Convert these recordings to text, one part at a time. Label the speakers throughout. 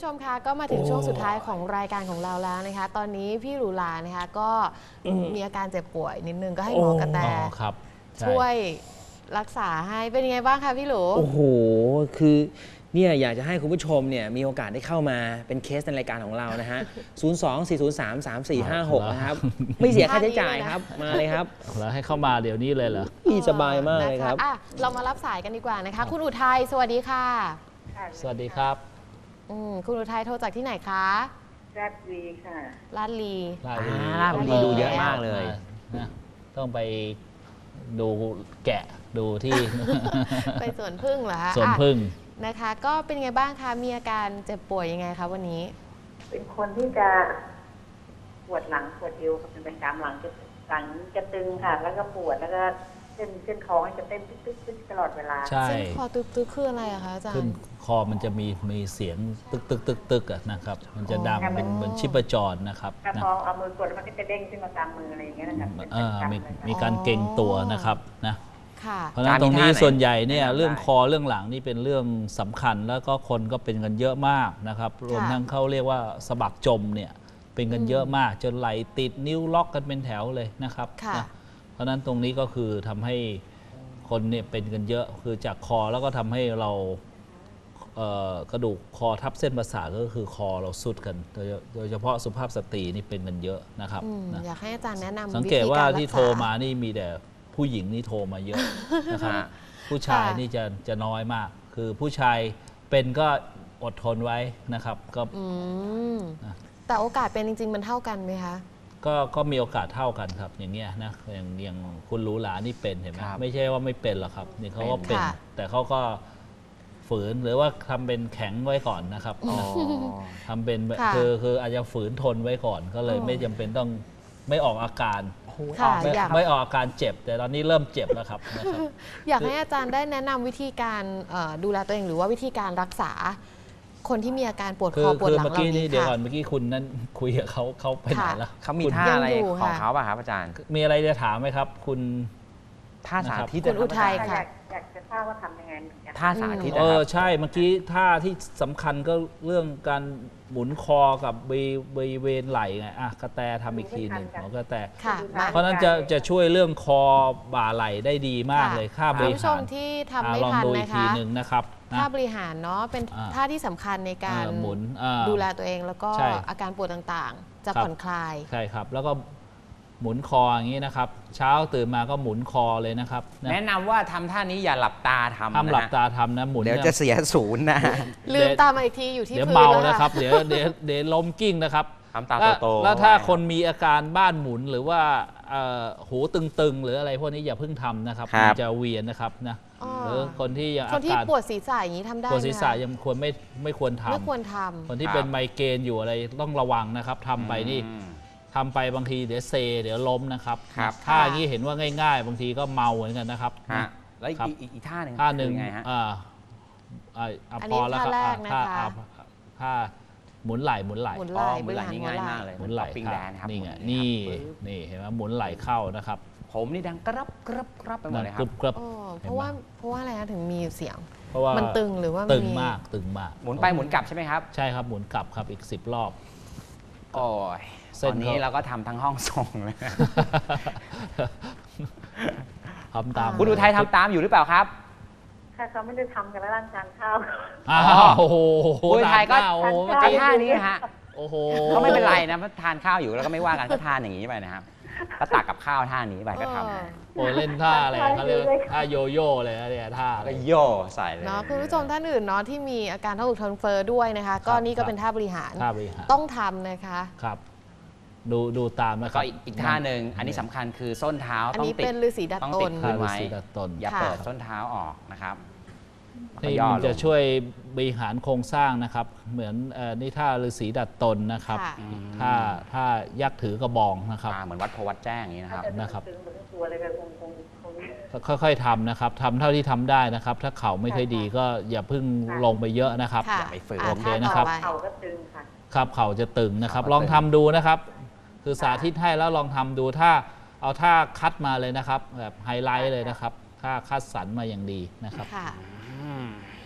Speaker 1: ผู้ชมคะก็มาถึงช่วงสุดท้ายของรายการของเราแล้วนะคะตอนนี้พี่หรูหรานะคะก็มีอาการเจ็บป่วยนิดนึงก็ให้หมอกระแตช่วยรักษาให้เป็นยังไงบ้างคะพี่หรู
Speaker 2: โอ้โหคือเนี่ยอยากจะให้คุณผู้ชมเนี่ยมีโอกาสได้เข้ามาเป็นเคสในรายการของเรานะฮะ 02-403-3456 นะครับไม่เสียค่าใช้จ่ายครับมาเลยครับ
Speaker 3: แล้วให้เข้ามาเดี๋ยวนี้เลยเหรอ
Speaker 2: สบายมากเลยครับ
Speaker 1: เรามารับสายกันดีกว่านะคะคุณอุทัยสวัสดีค่ะ
Speaker 3: สวัสดีครับ
Speaker 1: คุณอุทัยโทรจากที่ไหนคะ
Speaker 4: ลาดลีค่ะ
Speaker 1: ลาดลี
Speaker 2: ลาดลีดูเยอะมากเลย
Speaker 3: นะต้องไปดูแกะดูที่
Speaker 1: ไปสวนพึ่งเหรอคะ
Speaker 3: สวนพึ่ง
Speaker 1: นะคะก็เป็นไงบ้างคะมีอาการเจ็บป่วยยังไงคะวันนี้
Speaker 4: เป็นคนที่จะปวดหลังปวดเอวเป็นประจำหลังจะตึงค่ะแล้วก็ปวดแล้วก็เส้นคอจะเต้นตึ๊กตลอดเวลา
Speaker 3: ใช่
Speaker 1: เส้นคอตึกคืออะไรอะคะอาจารย์
Speaker 3: ขึ้นคอมันจะมีเสียงตึกนะครับมันจะดังเป็นเหมือนชีพจรนะครับ
Speaker 4: ถ้าพอเอามือกดมันก็จะเด้งขึ้นมาตามมืออะไรอย่างเงี้ยนะครับ
Speaker 3: มีการเกร็งตัวนะครับนะเพราะฉะนั้นต
Speaker 2: ต
Speaker 3: รงนี้ส่วนใหญ่เนี่ยเรื่องคอเรื่องหลังนี่เป็นเรื่องสำคัญแล้วก็คนก็เป็นกันเยอะมากนะครับรวมทั้งเขาเรียกว่าสะบักจมเนี่ยเป็นกันเยอะมากจนไหลติดนิ้วล็อกกันเป็นแถวเลยนะครับนะเพราะฉะนั้นตรงนี้ก็คือทำให้คนเนี่ยเป็นกันเยอะคือจากคอแล้วก็ทำให้เรากระดูกคอทับเส้นประสาทก็คือคอเราสุดกันโดยเฉพาะสุภาพสตรีนี่เป็นกันเยอะนะครับ
Speaker 1: อยากให้อาจารย์แนะนำ
Speaker 3: สังเกตว่าที่โทรมานี่มีแต่ผู้หญิงนี่โทรมาเยอะนะครับผู้ชายนี่จะน้อยมากคือผู้ชายเป็นก็อดทนไว้นะครับก็
Speaker 1: แต่โอกาสเป็นจริงๆมันเท่ากันไหมคะ
Speaker 3: ก็มีโอกาสเท่ากันครับอย่างเงี้ยนะอย่างคุณหรูหรานี่เป็นเห็นไหมไม่ใช่ว่าไม่เป็นหรอกครับนี่เขาก็เป็นแต่เขาก็ฝืนหรือว่าทำเป็นแข็งไว้ก่อนนะครับทำเป็นคืออาจจะฝืนทนไว้ก่อนก็เลยไม่จำเป็นต้องไม่ออกอาการไม่ออกอาการเจ็บแต่ตอนนี้เริ่มเจ็บแล้วครับ
Speaker 1: อยากให้อาจารย์ได้แนะนำวิธีการดูแลตัวเองหรือว่าวิธีการรักษาคนที่มีอาการปวดคอปวดหลังเหล่านี้
Speaker 3: เดี๋ยวก่อนเมื่อกี้คุณนั้นคุยกับเขาไปไหนแล้ว
Speaker 2: เขามีท่าอะไรของเขาป่ะครับอาจารย์
Speaker 3: มีอะไรจะถามไหมครับคุณ
Speaker 2: ท่าสาธิต
Speaker 1: คุณอุทัยค่ะ
Speaker 4: อยากจะทราบว่าทำยังไง
Speaker 2: ท่าสาธิต
Speaker 3: ใช่เมื่อกี้ท่าที่สำคัญก็เรื่องการหมุนคอกับบริเวณไหล่ไงกระแตทำอีกทีหนึ่งของกระแตเพราะนั้นจะช่วยเรื่องคอบ่าไหล่ได้ดีมากเลยค่าบริหาร
Speaker 1: ที่ทำไม่ทัน
Speaker 3: นะคะ
Speaker 1: ท่าบริหารเนาะเป็นท่าที่สำคัญในการ
Speaker 3: หมุน
Speaker 1: ดูแลตัวเองแล้วก็อาการปวดต่างๆจะผ่อนคลาย
Speaker 3: ใช่ครับแล้วก็หมุนคออย่างนี้นะครับเช้าตื่นมาก็หมุนคอเลยนะครับ
Speaker 2: แนะนำว่าทำท่านี้อย่าหลับตาทำ
Speaker 3: ห้ามหลับตาทำนะหมุน
Speaker 2: เดี๋ยวจะเสียศูนย์นะ
Speaker 1: ลืมตามาอีกทีอยู่ที่พื้น
Speaker 3: เมานะครับเดี๋ยวล้มกิ้งนะครับ
Speaker 2: ทำตาโตๆ
Speaker 3: แล้วถ้าคนมีอาการบ้านหมุนหรือว่าหูตึงๆหรืออะไรพวกนี้อย่าเพิ่งทำนะครับมันจะเวียนนะครับนะหรือคนที่ยัง
Speaker 1: คนที่ปวดศีรษะอย่างนี้ทำได้
Speaker 3: ปวดศีรษะยังไม่ควรทำคนที่เป็นไมเกรนอยู่อะไรต้องระวังนะครับทำไปนี่ทำไปบางทีเดี๋ยวเดี๋ยวล้มนะครับท่าอย่างนี้เห็นว่าง่ายๆบางทีก็เมาเหมือนกันนะครับ
Speaker 2: แล้วอีกท่าหนึ่ง
Speaker 3: พอแล้วครับท่าหมุนไหล่
Speaker 2: หมุนไหล่นี่ง่ายมากเลย
Speaker 3: หมุนไหล่
Speaker 2: ปิ้งแดนครับ
Speaker 3: นี่ไงนี่เห็นไหมหมุนไหล่เข้านะครับ
Speaker 2: ผมนี่ดังกรับไปหมดเลยครับ
Speaker 1: เพราะว่าอะไรคะถึงมีเสียงมันตึงหรือว่า
Speaker 3: ตึงมาก
Speaker 2: หมุนไปหมุนกลับใช่ไหมครับ
Speaker 3: ใช่ครับหมุนกลับครับอีก10 รอบ
Speaker 2: โอ้ยตอนนี้เราก็ทำทั้งห้องส่งเลย
Speaker 3: ทำตาม
Speaker 2: คุณอุทัยทำตามอยู่หรือเปล่าครับ
Speaker 4: ค่ะเขาไม่ได้ทำกันแล้วร่างทานข้าว
Speaker 3: โอ้โห
Speaker 2: คุณอุทัยก็ท่านี้ฮะโอ้โหก็ไม่เป็นไรนะทานข้าวอยู่แล้วก็ไม่ว่ากันก็ทานอย่างนี้ไปนะครับก็ตักกับข้าวท่านี้ไปก็ทำ
Speaker 3: โอ้เล่นท่าอะไรเขาเรียกท่าโยโย่เลยนะเนี่ยท่า
Speaker 2: ก็โย่ใส่เลย
Speaker 1: เนาะคุณผู้ชมท่านอื่นเนาะที่มีอาการท้องอืดท้องเฟ้อด้วยนะคะก็นี่ก็เป็นท่าบริหารต้องทำนะคะ
Speaker 3: ครับดูตามนะครับ
Speaker 2: อีกท่าหนึ่งอันนี้สำคัญคือส้นเท้าต้องติด
Speaker 1: เป็นฤาษีดัดตน
Speaker 2: ไว้อย่าเปิดส้นเท้าออกนะครับ
Speaker 3: นี่มันจะช่วยบริหารโครงสร้างนะครับเหมือนนี่ท่าฤาษีดัดตนนะครับท่ายักษ์ถือกระบองนะครับ
Speaker 2: เหมือนวัดโพวัดแจ้งอย่างนี้
Speaker 3: นะครับค่อยๆทำนะครับทำเท่าที่ทำได้นะครับถ้าเข่าไม่ค่อยดีก็อย่าเพิ่งลงไปเยอะนะครับ
Speaker 2: อย่าไปฝืน
Speaker 3: โอเคนะครับ
Speaker 4: เข่าก็ตึงค่ะ
Speaker 3: ครับเข่าจะตึงนะครับลองทำดูนะครับคือสาธิตให้แล้วลองทำดูถ้าเอาท่าคัดมาเลยนะครับแบบไฮไลท์เลยนะครับท่าคัดสรรมาอย่างดีนะครับ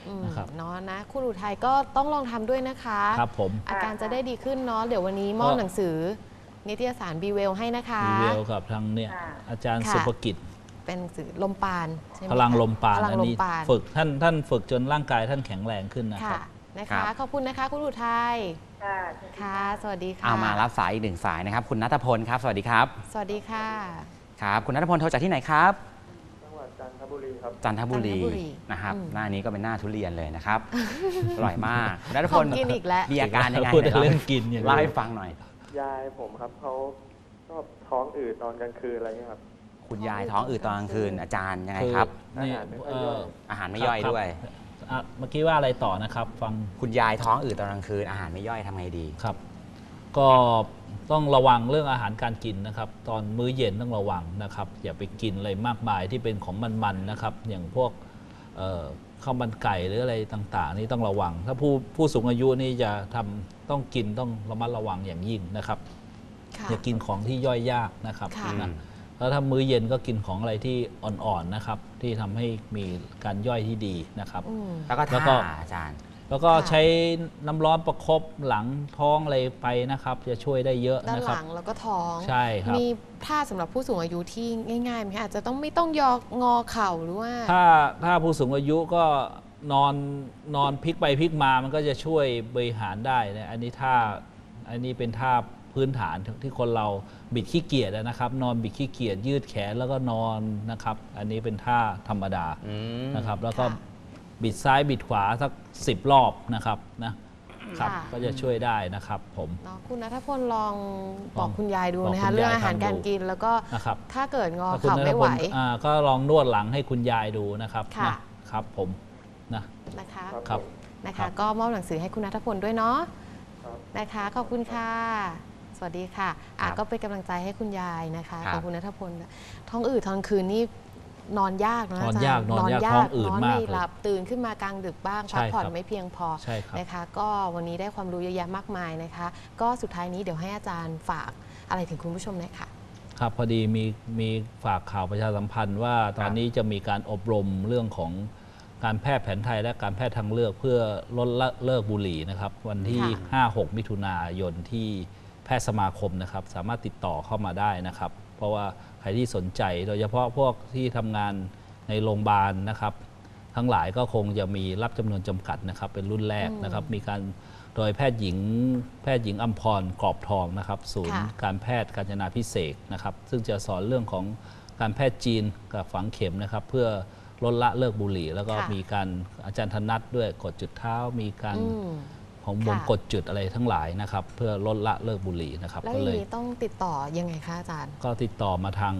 Speaker 3: นะครับ
Speaker 1: เนาะนะคุณอุทัยก็ต้องลองทำด้วยนะคะ
Speaker 3: ครับผม
Speaker 1: อาการจะได้ดีขึ้นเนาะเดี๋ยววันนี้มอบหนังสือนิตยสารบีเวลให้นะคะ
Speaker 3: รีวิวกับทางเนี่ยอาจารย์
Speaker 1: ค่ะ
Speaker 3: สุภกิจ
Speaker 1: เป็นสื่อลมปานใช่ไหม
Speaker 3: พลังลมปราณ
Speaker 1: พลัง
Speaker 3: อัน
Speaker 1: ลม
Speaker 3: นี้
Speaker 1: ปราณ
Speaker 3: ฝึกท่านฝึกจนร่างกายท่านแข็งแรงขึ้นนะค
Speaker 1: ค่ะ
Speaker 3: รับ
Speaker 1: นะคะขอบคุณนะคะคุณอุทัย
Speaker 4: ค่ะ
Speaker 1: ค่ะ สวัสดีค่ะ
Speaker 2: เอามารับสายอีกหนึ่งสายนะครับคุณณัฐพลครับสวัสดีครับ
Speaker 1: สวัสดีค่ะ
Speaker 2: ครับคุณณัฐพลโทรจากที่ไหนครับ
Speaker 5: จังหวัดจันทบุรีครับ
Speaker 2: จันทบุรี
Speaker 1: จันทบุรี
Speaker 2: นะครับ
Speaker 1: อืม
Speaker 2: หน้านี้ก็เป็นหน้าทุเรียนเลยนะครับ อร่อยมากคุณณัฐ
Speaker 1: ข
Speaker 2: พ
Speaker 1: อ
Speaker 2: ล
Speaker 1: งกินอีกแล้ว
Speaker 2: มีอาการยังไง
Speaker 3: พูด
Speaker 2: ไหน
Speaker 3: เรื่องกินอย่างเดียว
Speaker 2: เล่าให้ฟังหน่อย
Speaker 5: ยายผมครับเขาชอบท้องอืดตอนกลางคืนอะไรเงี้ยครับ
Speaker 2: คุณยายท้องอืดตอนกลางคืนอาจารย์ยังไง
Speaker 3: คือ
Speaker 2: ครับ
Speaker 3: นี่
Speaker 5: อาหารไม่ค่อยย่อย
Speaker 2: อาหารไม่ย่อยด้วย
Speaker 3: ครับเมื่อกี้ว่าอะไรต่อนะครับ ฟัง
Speaker 2: คุณยายท้องอืดตอนกลางคืนอาหารไม่ย่อยทำไงดี
Speaker 3: ครับ ก็ต้องระวังเรื่องอาหารการกินนะครับ ตอนมื้อเย็นต้องระวังนะครับ อย่าไปกินอะไรมากมายที่เป็นของมันๆนะครับ อย่างพวกข้าวมันไก่หรืออะไรต่างๆ นี่ต้องระวัง ถ้าผู้สูงอายุนี่จะต้องกินต้องระมัดระวังอย่างยิ่งนะครับ
Speaker 1: ค่ะ
Speaker 3: อย่ากินของที่ย่อยยากนะครับ
Speaker 1: ค่ะ
Speaker 3: นะแล้วถ้ามื้อเย็นก็กินของอะไรที่อ่อนๆนะครับ ที่ทำให้มีการย่อยที่ดีนะครับ
Speaker 1: อืม
Speaker 2: แล้วก็
Speaker 3: แล้วก็
Speaker 2: ท่าอาจารย์
Speaker 3: แล้วก็
Speaker 1: ค่ะ
Speaker 3: ใช้น้ำร้อนประคบหลังท้องอะไรไปนะครับ จะช่วยได้เยอะ
Speaker 1: ด้าน
Speaker 3: นะค
Speaker 1: ห
Speaker 3: รับ
Speaker 1: ลังแล้วก็ท้อง
Speaker 3: ใช่ครับ
Speaker 1: มีท่าสำหรับผู้สูงอายุที่ง่ายๆไหมคะอาจจะต้องไม่ต้องงอเข่าหรือว่า
Speaker 3: ถ้าผู้สูงอายุก็นอนพลิกไปพลิกมามันก็จะช่วยบริหารได้นะอันนี้เป็นท่าพื้นฐานที่คนเราบิดขี้เกียจนะครับ นอนบิดขี้เกียจยืดแขนแล้วก็นอนนะครับ อันนี้เป็นท่าธรรมดานะครับ แล้วก็
Speaker 1: ค่ะ
Speaker 3: บิดซ้ายบิดขวาสัก10 รอบนะครับนะครับ
Speaker 1: ค่ะ
Speaker 3: ก็จะช่วยได้นะครับผม
Speaker 1: เนาะคุณณัฐพลลองบ
Speaker 3: ล
Speaker 1: อ
Speaker 3: อก ง
Speaker 1: คุณยายดู
Speaker 3: บอก
Speaker 1: นะ
Speaker 3: คุ
Speaker 1: คะ
Speaker 3: ณ
Speaker 1: เรื่อง
Speaker 3: ยาย
Speaker 1: อาหาร
Speaker 3: ทำดู
Speaker 1: การกินแล้วก็
Speaker 3: นะครับ
Speaker 1: ถ้าเกิดงอ
Speaker 3: ถ้าคุณ
Speaker 1: เข่า
Speaker 3: ณัฐ
Speaker 1: ไม่
Speaker 3: พ
Speaker 1: ไหว
Speaker 3: ลก็ลองนวดหลังให้คุณยายดูนะครับ
Speaker 1: ค่ะ
Speaker 3: นะครับผมนะ
Speaker 1: นะคะ
Speaker 3: ครับ
Speaker 1: นะ
Speaker 3: ครั
Speaker 1: คะ
Speaker 3: บ
Speaker 1: ก็มอบหนังสือให้คุณณัฐพลด้วยเนาะ
Speaker 5: ครับ
Speaker 1: นะคะขอบคุณค่ะ สวัสดีค่ะ
Speaker 2: ครับ
Speaker 1: ก็เป็นกำลังใจให้คุณยายนะคะ
Speaker 2: ครับ
Speaker 1: ของคุณณัฐพลท้องอืดท้องคืนนี่นอนยากนะ
Speaker 3: นอน
Speaker 1: อาจาร
Speaker 3: ยาก
Speaker 1: ย์
Speaker 3: นอนยากท้องอืด
Speaker 1: นอน
Speaker 3: มาก
Speaker 1: ไม่
Speaker 3: เลย
Speaker 1: หลับตื่นขึ้นมากลางดึกบ้าง
Speaker 3: ใช่
Speaker 1: พักผ่อน
Speaker 3: ครับ
Speaker 1: ไม่เพียงพอ
Speaker 3: ใช่ครับ
Speaker 1: นะคะ ก็วันนี้ได้ความรู้เยอะแยะมากมายนะคะ ก็สุดท้ายนี้เดี๋ยวให้อาจารย์ฝากอะไรถึงคุณผู้ชมหน่อยค่ะ
Speaker 3: ครับพอดีมีฝากข่าวประชาสัมพันธ์ว่าตอนนี้จะมีการอบรมเรื่องของการแพทย์แผนไทยและการแพทย์ทางเลือกเพื่อลดละเลิกบุหรี่นะครับ วันที่
Speaker 1: ค่ะ
Speaker 3: 5-6 มิถุนายนที่แพทย์สมาคมนะครับ สามารถติดต่อเข้ามาได้นะครับ เพราะว่าใครที่สนใจโดยเฉพาะพวกที่ทำงานในโรงพยาบาลนะครับ ทั้งหลายก็คงจะมีรับจำนวนจำกัดนะครับ เป็นรุ่นแรกนะครับ มีการโดยแพทย์หญิงอัมพรกรอบทองนะครับ ศูนย์
Speaker 1: ค่ะ
Speaker 3: การแพทย์กาญจนาพิเศษกนะครับ ซึ่งจะสอนเรื่องของการแพทย์จีนกับฝังเข็มนะครับ เพื่อลดละเลิกบุหรี่ แล้วก็
Speaker 1: ค่ะ
Speaker 3: มีการอาจารย์ธนัทด้วยกดจุดเท้า มีการ
Speaker 1: อืม
Speaker 3: ของวง
Speaker 1: ค่ะ
Speaker 3: กดจุดอะไรทั้งหลายนะครับ เพื่อลดละเลิกบุหรี่นะครับ
Speaker 1: แล้ว
Speaker 3: ก็
Speaker 1: อ
Speaker 3: เล
Speaker 1: ย่าย งนี้ต้องติดต่อยังไงคะอาจารย์
Speaker 3: ก็ติดต่อมาทาง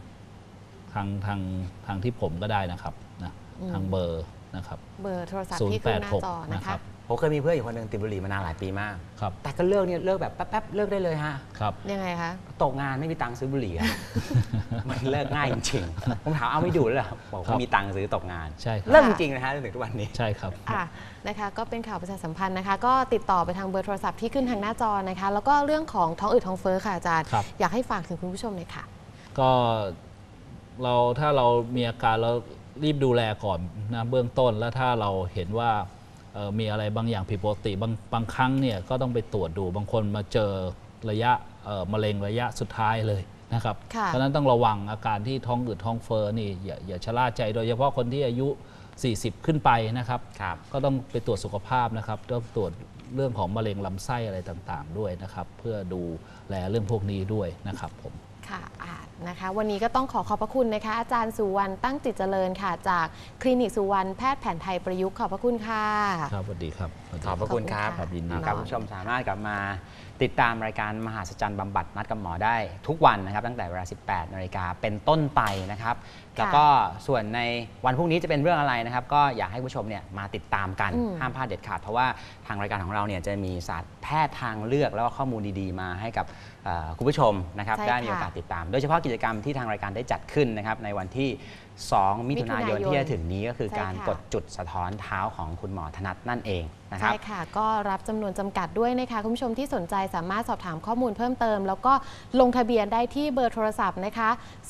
Speaker 3: ที่ผมก็ได้นะครับนะ
Speaker 1: อืม
Speaker 3: ทางเบอร์นะครับ
Speaker 1: เบอร์โทรศัพท์ที่ขึ้นหน้าจอ
Speaker 3: 086
Speaker 1: นะ
Speaker 3: นะครั
Speaker 1: คะ
Speaker 3: บ
Speaker 2: ผมเคยมีเพื่อนอยู่คนหนึ่งติดบุหรี่มานานหลายปีมาก
Speaker 3: ครับ
Speaker 2: แต่ก็เลิกเนี่ยเลิกแบบแป๊บๆเลิกได้เลยฮะ
Speaker 3: ครับ
Speaker 1: ยังไงคะ
Speaker 2: ตกงานไม่มีตังค์ซื้อบุหรี่อะ มันเลิกง่ายจริงๆผมถามเอาไม่ดูดเลยเหรอบอก
Speaker 3: ครั
Speaker 2: ว่า
Speaker 3: บ
Speaker 2: มีตังค์ซื้อตกงาน
Speaker 3: ใช่ครับ
Speaker 2: เลิกจริงๆนะฮะจนถึงทุกวันนี้
Speaker 3: ใช่ครับ
Speaker 1: นะคะก็เป็นข่าวประชาสัมพันธ์นะคะ ก็ติดต่อไปทางเบอร์โทรศัพท์ที่ขึ้นทางหน้าจอนะคะ แล้วก็เรื่องของท้องอืดท้องเฟ้อค่ะอาจารย์
Speaker 3: ครับ
Speaker 1: อยากให้ฝากถึงคุณผู้ชมเลยค่ะ
Speaker 3: ก็ถ้าเรามีอาการเรารีบดูแลก่อนนะเบื้องต้นแล้วถ้าเราเห็นว่ามีอะไรบางอย่างผิดปกติบางครั้งเนี่ยก็ต้องไปตรวจดูบางคนมาเจอระยะมะเร็งระยะสุดท้ายเลยนะครับ
Speaker 1: ค่ะ
Speaker 3: เพราะฉะนั้นต้องระวังอาการที่ท้องอืดท้องเฟ้อนี่อย่าชะล่าใจโดยเฉพาะคนที่อายุ 40 ขึ้นไปนะครับ
Speaker 2: ครับ
Speaker 3: ก็ต้องไปตรวจสุขภาพนะครับต้องตรวจเรื่องของมะเร็งลำไส้อะไรต่างๆด้วยนะครับ เพื่อดูแลเรื่องพวกนี้ด้วยนะครับผม
Speaker 1: ค่ะนะคะวันนี้ก็ต้องขอบพระคุณนะคะ อาจารย์สุวรรณตั้งจิตเจริญค่ะ จากคลินิกสุวรรณแพทย์แผนไทยประยุกต์ขอบพระคุณค่ะ
Speaker 3: ครับสวัสดีครับสวัสดี
Speaker 2: ขอบพระคุณครับ
Speaker 3: ครับยินดี
Speaker 2: ครับคุณผู้ชมสามารถกลับมาติดตามรายการมหาศจรรย์บำบัดนัดกับหมอได้ทุกวันนะครับตั้งแต่เวลา 18 นาฬิกาเป็นต้นไปนะครับแล้วก็ส่วนในวันพรุ่งนี้จะเป็นเรื่องอะไรนะครับ ก็อยากให้ผู้ชมเนี่ยมาติดตามกัน ห้ามพลาดเด็ดขาดเพราะว่าทางรายการของเราเนี่ยจะมีศาสตร์แพทย์ทางเลือกแล้วก็ข้อมูลดีๆมาให้กับคุณผู้ชมนะครับ
Speaker 1: ใช่
Speaker 2: ได้มี
Speaker 1: ค่ะ
Speaker 2: โอกาสติดตาม โดยเฉพาะกิจกรรมที่ทางรายการได้จัดขึ้นนะครับในวันที่ 2 มิถุนายนที่จะถึงนี้ก็คือ
Speaker 1: ใช่
Speaker 2: การ
Speaker 1: ค่ะ
Speaker 2: กดจุดสะท้อนเท้าของคุณหมอธนัทนั่นเองนะครับ
Speaker 1: ใช่ค่ะ ก็รับจำนวนจำกัดด้วยนะคะคุณผู้ชมที่สนใจสามารถสอบถามข้อมูลเพิ่มเติม แล้วก็ลงทะเบียนได้ที่เบอร์โทรศัพท์นะคะ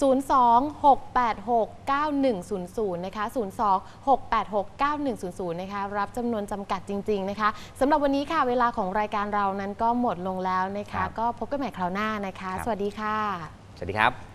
Speaker 1: 026869100 นะคะ 026869100 นะคะรับจำนวนจำกัดจริงๆนะคะสำหรับวันนี้ค่ะเวลาของรายการเรานั้นก็หมดลงแล้วนะ
Speaker 2: ครั
Speaker 1: คะ
Speaker 2: บ
Speaker 1: ก็พบกันใหม่คราวหน้านะคะ
Speaker 2: ครับ
Speaker 1: สวัสดีค่ะ
Speaker 2: สวัสดีครับ